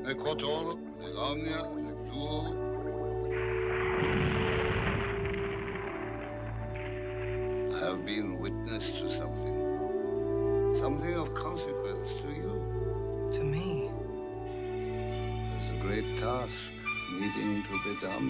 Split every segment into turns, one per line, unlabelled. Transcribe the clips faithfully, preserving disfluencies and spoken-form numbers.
Nekotor, Negomnia, Negduo. I have been witness to something. Something of consequence to you.
To me?
There's a great task needing to be done.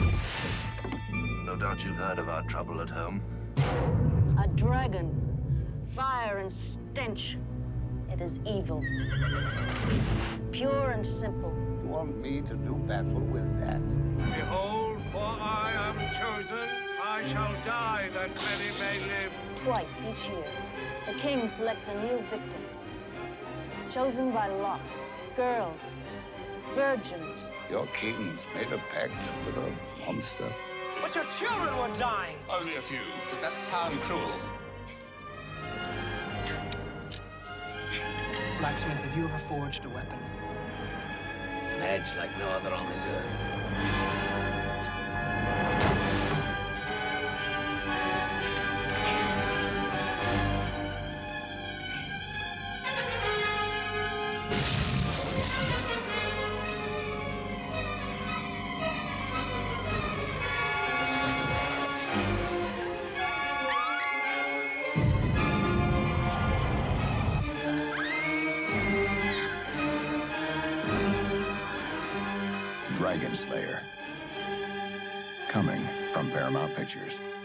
No doubt you've heard of our trouble at home.
A dragon. Fire and stench. It is evil. Pure and simple.
You want me to do battle with that?
Behold, for I am chosen. I shall die that many may live.
Twice each year, the king selects a new victim. Chosen by lot. Girls. Virgins.
Your king's made a pact with a monster.
But your children were dying.
Only a few. Does that sound cruel?
Blacksmith, have you ever forged a weapon?
An edge like no other on this earth.
Dragonslayer. Coming from Paramount Pictures.